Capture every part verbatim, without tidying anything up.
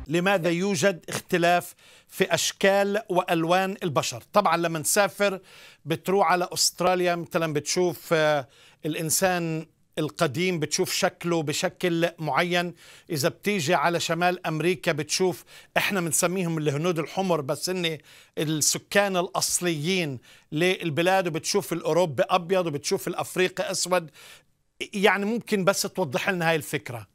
لماذا يوجد اختلاف في أشكال وألوان البشر؟ طبعا لما نسافر بتروح على أستراليا مثلا بتشوف الإنسان القديم بتشوف شكله بشكل معين. إذا بتيجي على شمال أمريكا بتشوف إحنا بنسميهم الهنود الحمر، بس إن السكان الأصليين للبلاد، وبتشوف الأوروبي أبيض وبتشوف الأفريقي أسود. يعني ممكن بس توضح لنا هاي الفكرة؟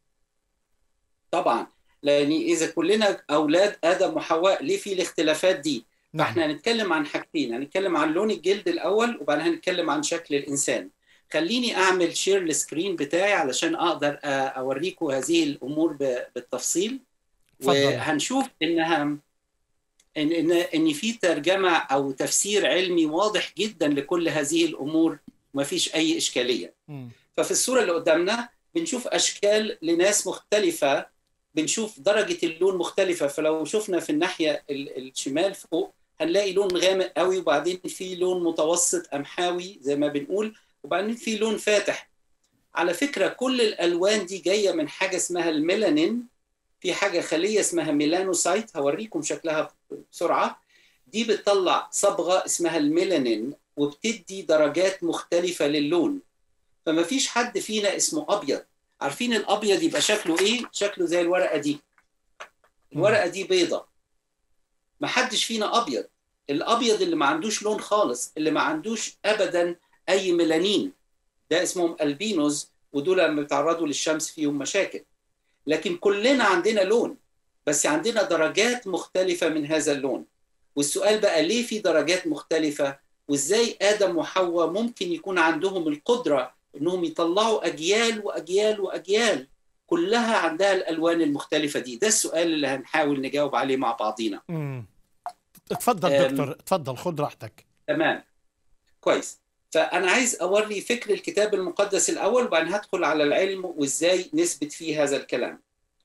طبعا، لأن إذا كلنا أولاد آدم وحواء ليه في الاختلافات دي؟ نعم. فإحنا هنتكلم عن حاجتين، هنتكلم عن لون الجلد الأول وبعدين هنتكلم عن شكل الإنسان. خليني أعمل شير السكرين بتاعي علشان أقدر أوريكم هذه الأمور بالتفصيل. فضل. وهنشوف إنها إن إن إن في ترجمة أو تفسير علمي واضح جدا لكل هذه الأمور، وما فيش أي إشكالية. م. ففي الصورة اللي قدامنا بنشوف أشكال لناس مختلفة، بنشوف درجة اللون مختلفة. فلو شفنا في الناحية الشمال فوق هنلاقي لون غامق قوي، وبعدين في لون متوسط قمحاوي زي ما بنقول، وبعدين في لون فاتح. على فكرة كل الألوان دي جاية من حاجة اسمها الميلانين. في حاجة خلية اسمها ميلانوسايت، هوريكم شكلها بسرعة. دي بتطلع صبغة اسمها الميلانين وبتدي درجات مختلفة للون. فما فيش حد فينا اسمه أبيض. عارفين الأبيض يبقى شكله إيه؟ شكله زي الورقة دي. الورقة دي بيضة. ما حدش فينا أبيض. الأبيض اللي ما عندوش لون خالص، اللي ما عندوش أبداً أي ميلانين، ده اسمهم البينوز، ودول لما بيتعرضوا للشمس فيهم مشاكل. لكن كلنا عندنا لون، بس عندنا درجات مختلفة من هذا اللون. والسؤال بقى ليه في درجات مختلفة؟ وإزاي آدم وحواء ممكن يكون عندهم القدرة إنهم يطلعوا أجيال وأجيال وأجيال كلها عندها الألوان المختلفة دي؟ ده السؤال اللي هنحاول نجاوب عليه مع بعضينا. امم اتفضل دكتور، اتفضل خد راحتك. تمام، كويس. فأنا عايز أوري فكر الكتاب المقدس الأول، وبعدين هدخل على العلم وإزاي نثبت فيه هذا الكلام.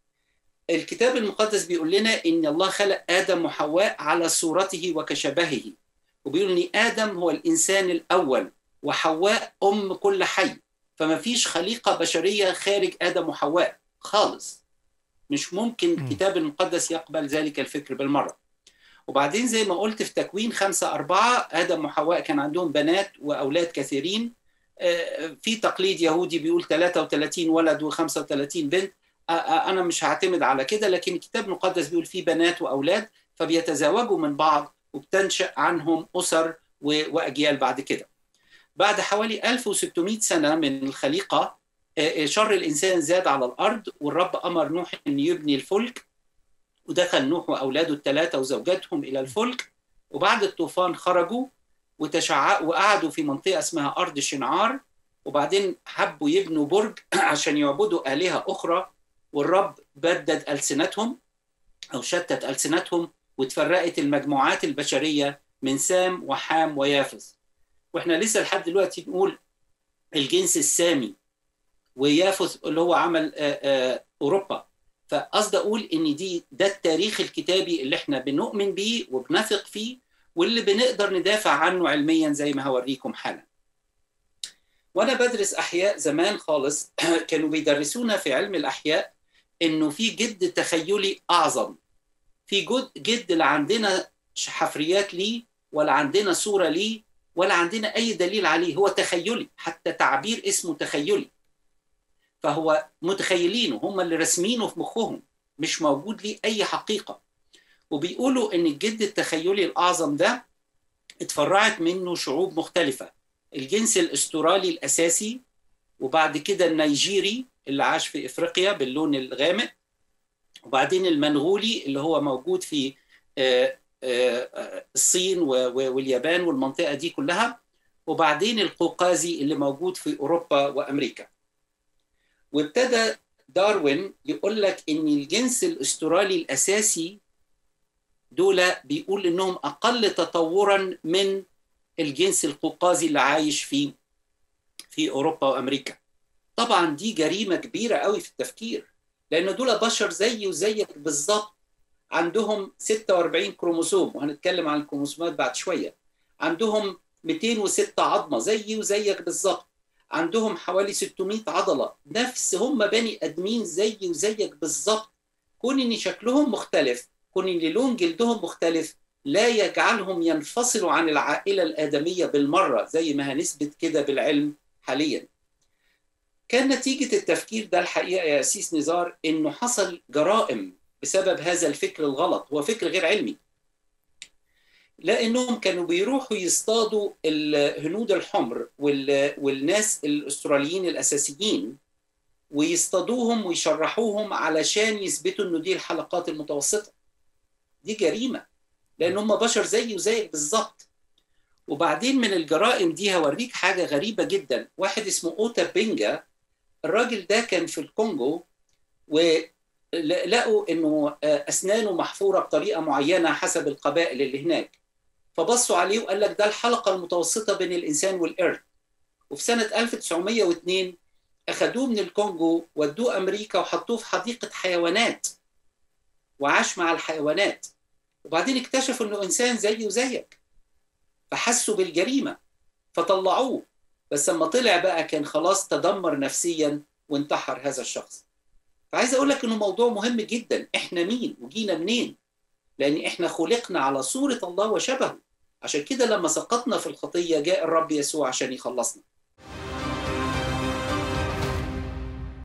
الكتاب المقدس بيقول لنا إن الله خلق آدم وحواء على صورته وكشبهه، وبيقول إن آدم هو الإنسان الأول وحواء أم كل حي. فما فيش خليقة بشرية خارج آدم وحواء خالص. مش ممكن الكتاب المقدس يقبل ذلك الفكر بالمرة. وبعدين زي ما قلت في تكوين خمسة أربعة، آدم وحواء كان عندهم بنات وأولاد كثيرين. في تقليد يهودي بيقول ثلاثة وثلاثين ولد وخمسة وثلاثين بنت. أنا مش هعتمد على كده، لكن الكتاب المقدس بيقول في بنات وأولاد، فبيتزاوجوا من بعض وبتنشأ عنهم أسر وأجيال بعد كده. بعد حوالي ألف وستمائة سنة من الخليقة، شر الإنسان زاد على الأرض، والرب أمر نوح أن يبني الفلك، ودخل نوح وأولاده الثلاثة وزوجاتهم إلى الفلك. وبعد الطوفان خرجوا وتشعقوا وقعدوا في منطقة اسمها أرض شنعار، وبعدين حبوا يبنوا برج عشان يعبدوا آلهة أخرى، والرب بدد ألسنتهم أو شتت ألسنتهم، وتفرقت المجموعات البشرية من سام وحام ويافث. وإحنا لسه لحد دلوقتي نقول الجنس السامي، ويافث اللي هو عمل أوروبا. فقصد أقول إن دي ده التاريخ الكتابي اللي إحنا بنؤمن بيه وبنثق فيه، واللي بنقدر ندافع عنه علميا زي ما هوريكم حالا. وأنا بدرس أحياء زمان خالص كانوا بيدرسونا في علم الأحياء إنه في جد تخيلي أعظم. في جد, جد لا عندنا حفريات ليه، ولا عندنا صورة ليه، ولا عندنا أي دليل عليه. هو تخيلي، حتى تعبير اسمه تخيلي. فهو متخيلينه، هم اللي رسمينه في مخهم، مش موجود ليه أي حقيقة. وبيقولوا إن الجد التخيلي الأعظم ده اتفرعت منه شعوب مختلفة. الجنس الأسترالي الأساسي، وبعد كده النيجيري اللي عاش في إفريقيا باللون الغامق، وبعدين المنغولي اللي هو موجود في الصين واليابان والمنطقة دي كلها، وبعدين القوقازي اللي موجود في أوروبا وأمريكا. وابتدى داروين يقول لك إن الجنس الأسترالي الأساسي دول بيقول إنهم أقل تطوراً من الجنس القوقازي اللي عايش في في أوروبا وأمريكا. طبعاً دي جريمة كبيرة قوي في التفكير، لأن دول بشر زي وزيك بالظبط، عندهم ستة وأربعين كروموسوم، وهنتكلم عن الكروموسومات بعد شوية. عندهم مئتين وستة عظمة زي وزيك بالظبط، عندهم حوالي ستمائة عضلة، نفس هم بني أدمين زي وزيك بالظبط. كون ان شكلهم مختلف، كون ان لون جلدهم مختلف، لا يجعلهم ينفصلوا عن العائلة الآدمية بالمرة زي ما هنثبت كده بالعلم حاليا. كان نتيجة التفكير ده الحقيقة يا أسيس نزار إنه حصل جرائم بسبب هذا الفكر الغلط. هو فكر غير علمي، لأنهم كانوا بيروحوا يصطادوا الهنود الحمر والناس الأستراليين الأساسيين، ويصطادوهم ويشرحوهم علشان يثبتوا إنه دي الحلقات المتوسطة. دي جريمة، لأن هم بشر زي وزيك بالظبط. وبعدين من الجرائم دي هوريك حاجة غريبة جدا. واحد اسمه أوتا بينجا، الراجل ده كان في الكونغو، ولقوا إنه أسنانه محفورة بطريقة معينة حسب القبائل اللي هناك، فبصوا عليه وقال لك ده الحلقة المتوسطة بين الإنسان والقرد. وفي سنة ألف وتسعمائة واثنين أخدوه من الكونغو ودوه أمريكا وحطوه في حديقة حيوانات وعاش مع الحيوانات، وبعدين اكتشفوا إنه إنسان زيه وزيك، فحسوا بالجريمة فطلعوه. بس لما طلع بقى كان خلاص تدمر نفسيا وانتحر هذا الشخص. فعايز أقول لك إنه موضوع مهم جدا. إحنا مين وجينا منين؟ لأن إحنا خلقنا على صورة الله وشبهه. عشان كده لما سقطنا في الخطية جاء الرب يسوع عشان يخلصنا.